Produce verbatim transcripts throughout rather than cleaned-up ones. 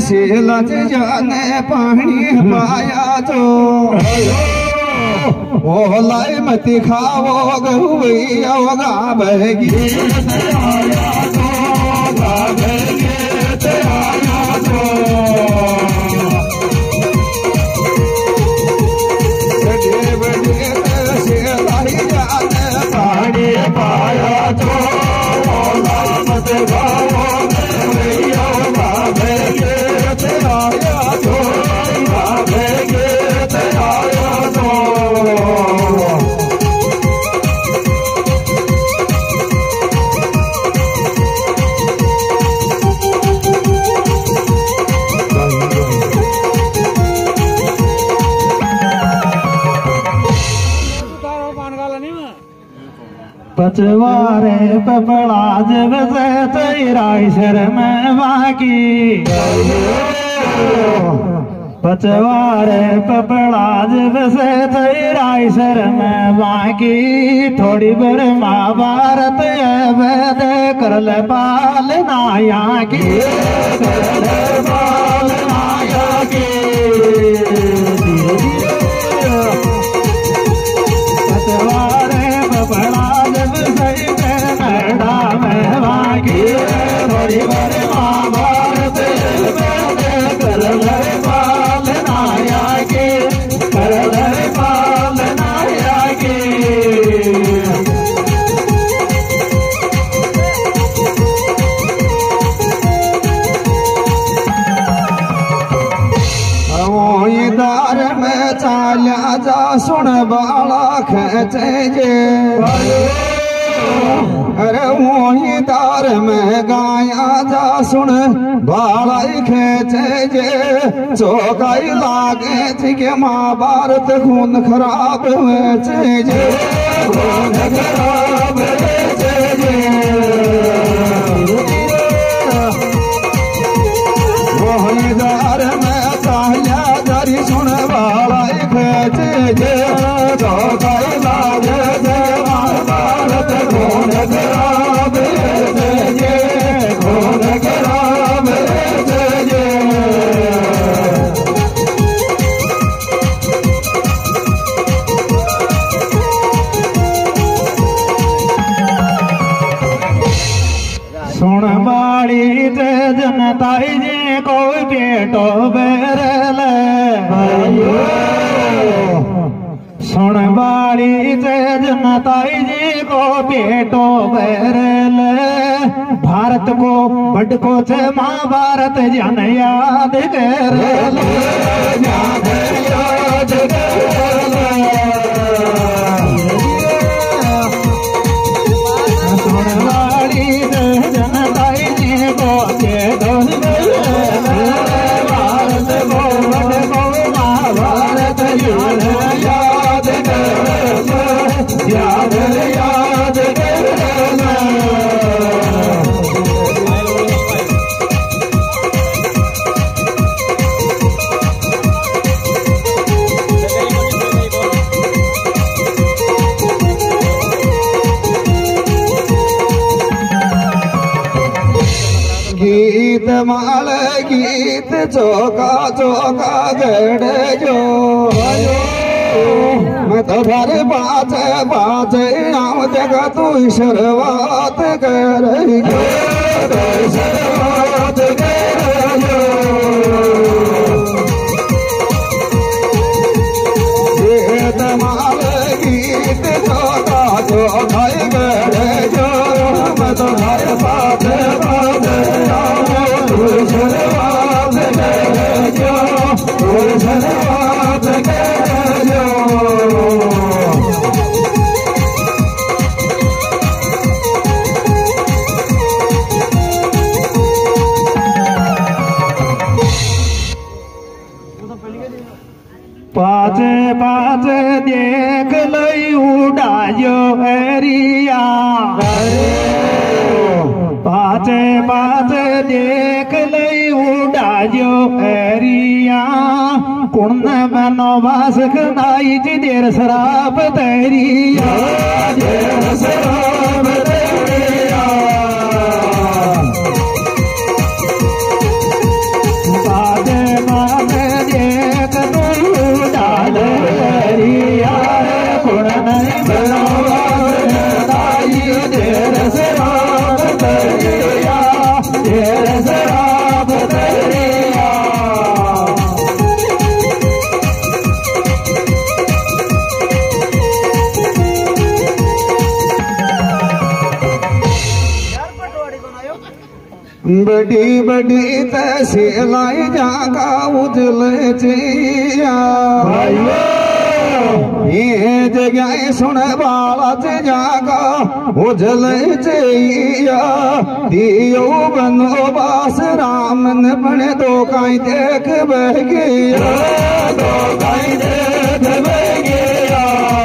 लज जाने पानी पाया तो ओ लाई मती खावो गहुइया गा बहगी आया तो गा बहगी ते आया तो बड़े बड़े से लाई जाने पानी पाया तो ओ लाई मती खावो गहुइया गा बहगी ते आया तो गा बहगी ते आया तो पचवारे पपड़ा जब से तेरा शर्म बाकी पचवारे पपड़ा जब से तेरा शर्म बाकी थोड़ी बर महाभारत वेद कर ले पाल नाया की कर ले पाल नाया की पचवारे पपड़ा थोड़ी बड़े महाभारत कर ले पाल नाया के कर ले पाल नाया के दार में चाल्या जा सुन बाला खेचे जे अरे वही दार में गाया जा सुन बालाई खेचे जे चौकाई लागे थी के महाभारत खून खराब हुए जे खून खराब जे वही दार में चाहया जारी सुन बालाई खेचे जे चौकाई लागे थे महाभारत खून खराब जे खून खराब जे सुन बाड़ी ते जनताई जी को पेटो बेरल सुन बाड़ी ते जनताई जी को पेटो बेरल भारत को बड़ को छे महाभारत जन याद कर याद याद सुन बाड़ी ते जनताई जी को पेटो भारत को बड़ को महाभारत जन याद याद याद गीत माल गीत चौका चौका गड़ जो मैं तो घर बात बात आऊं जगह तू शुरुआत कर शुरुआत कर गीत माल गीत चौका चौका गड़ जो मैं तो घर बात बात आऊं शुरुआत कर जो शुरुआत कर जो पाचे पाचे देख लई उड़ायो एरिया पाचे पाचे देख लई उड़ायो एरिया कुण मनो वास खनाई जी देर शराब तेरिया देर शराब तेरिया बड़ी बड़ी तहसीलाई जागा उजल चिया ये जगह सुन बाला जागा उजल चिया दियो बनो बास राम ने बने दो काई देख बह गया दो काई देख बह गया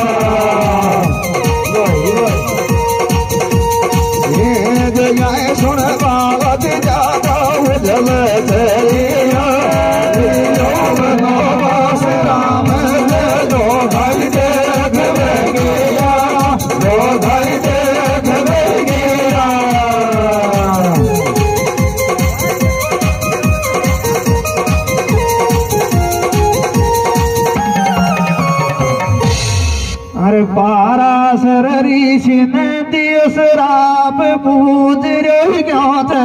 ये जगह सुन बाला जागा उजल चिया दियो बनो बास राम ने दो काई देख बह गया दो काई देख बह गया अरे पारा सररी सिन दियो शराब पूज रे क्यों थे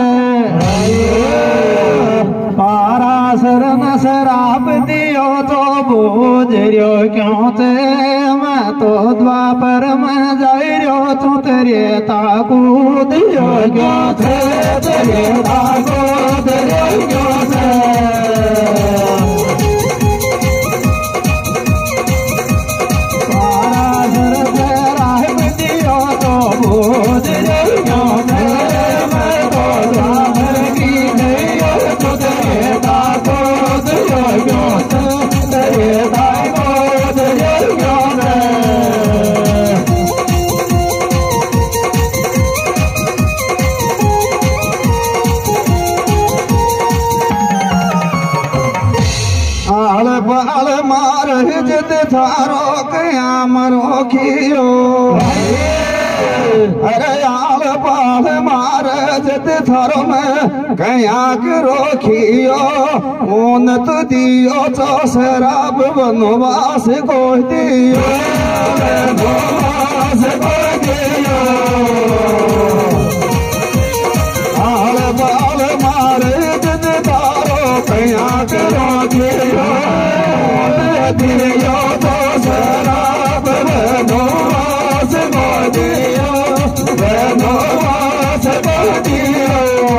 पारा सरन शराब दियो तो बूझ रो क्यों थे मैं तो द्वापर में जाई रो तू तेरे ताकू दियो क्यों थे तेरे ताकू दियो क्यों थे बाल मार जिद थारो कया मरो खियो अरे आल बाल मार जिद थारो में कया करो खियो ऊन तो दियो तो शराब बनवास को दियो बनवास को दियो आल बाल मार जिद थारो कया करो खियो दियो तो शराब बनवास को दियो बनवास को दियो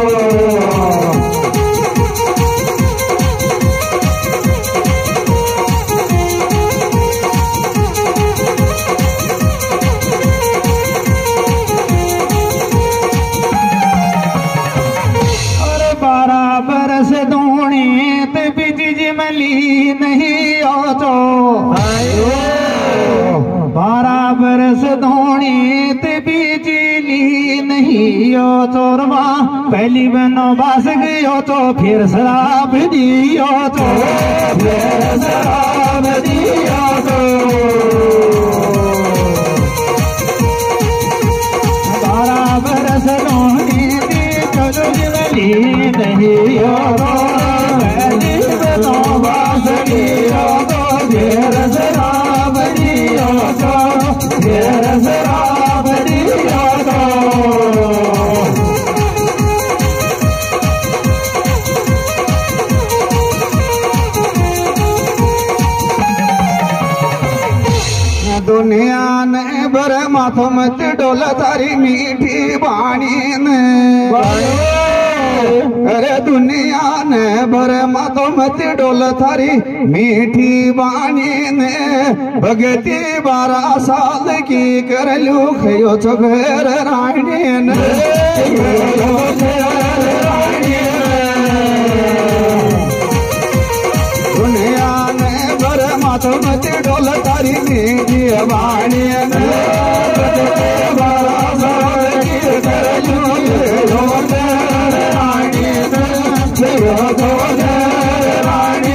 अरे बारह बरस धोनी ते बिज मली नहीं हो तो बारह बरस धोनी ते बिजली नहीं हो तो रमा पहली बनो बास गयो तो फिर शराब दियो तो फिर शराब दियो तो बारह बरस धोनी ते बिजली नहीं हो तो पहली बनो बास गयो तो फिर शराब दियो तो फिर शराब दियो तो दुनिया ने बर माथो मत डोला तारी मीठी बाणी ने अरे दुनिया ने बर माथो मत डोला थारी मीठी बाणी ने भगती बारह साल की कर लू खयो तो घर रानी ने दुनिया ने बर माथो मत डोला तारी मीठी बाणी ने बारह साल की कर लू खयो घर रानी ने तो रानी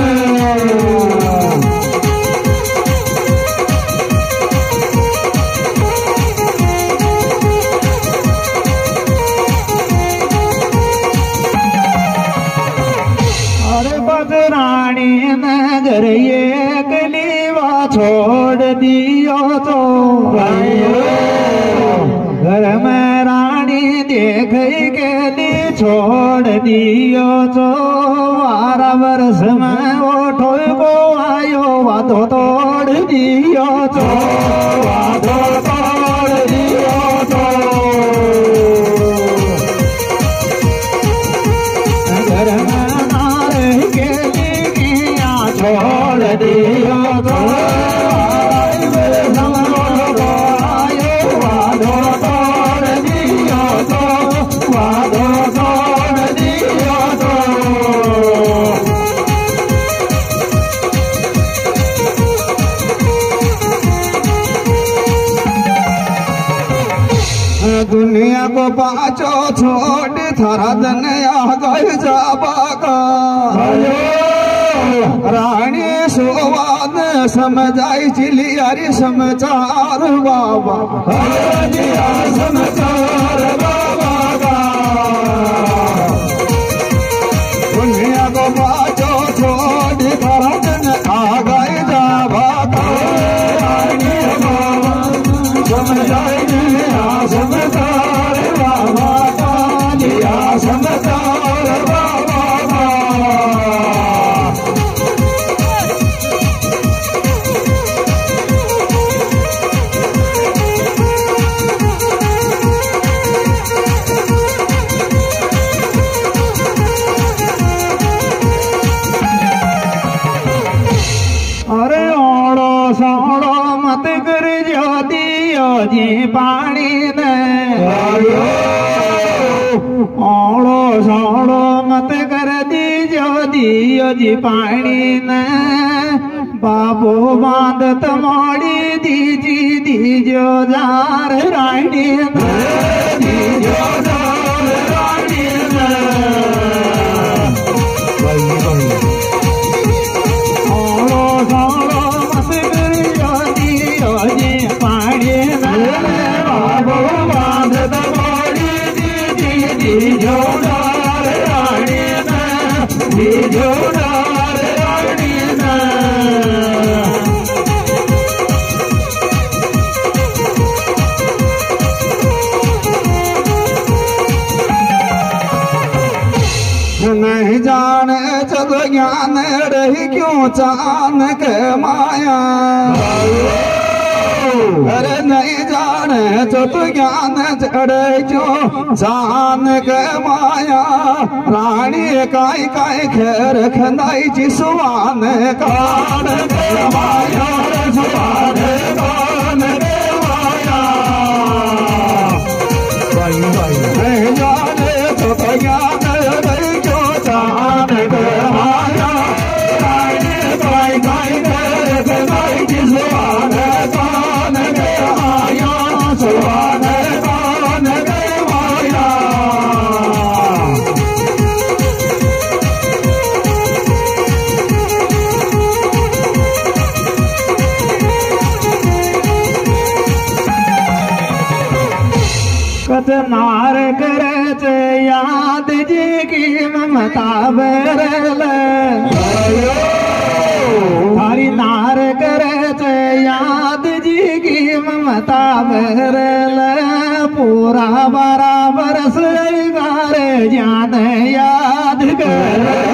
अरे बदरानी नगर ये कलीवा छोड़ दियो तो घर में रानी देख के लिए छोड़ दियो तो बारह वर्ष में ओठो को आयो वादो तोड़ दियो तो वादो तोड़ दियो तो पुनिया को पाचो छोड़ थारा दनया गए जाबा का रानी सोवान समझाई चिलियारी समाचार बाबा समाचार बाबा का पुनिया को पाचो छोड़ थारा दन आ गए जाबा का रानी समझाई समाचार बाबा का दिया समाचार बाबा का अरे ओड़ो सोड़ो मत कर जो दियो जी पानी ने ओड़ो सोड़ो मत कर दी जो दियो जी पानी ने बाबू बांधत मोड़ी दीजी दीजो जार रानी ने दीजो जार रानी ने ओड़ो सोड़ो मत कर जो दियो जी पानी ने बाबू बांधत मोड़ी दीजी दीजो जार रानी ने दीजो जार रानी ने नहीं जाने जब ज्ञान रही क्यों चान के माया अरे नहीं जाने जब ज्ञान चढ़े क्यों जान के माया रानी काई काई खेर खंदाई जिसवान कान के माया जुबान कान के माया नहीं जाने जब ज्ञान रही क्यों जान के माया रानी काई काई खेर खंदाई जिसवान कान के माया जुबान कान के माया कत नार करे याद जी की ममता बेरल हरी नार करे याद जी की ममता बेरल पूरा बराबर से गारे जान याद कर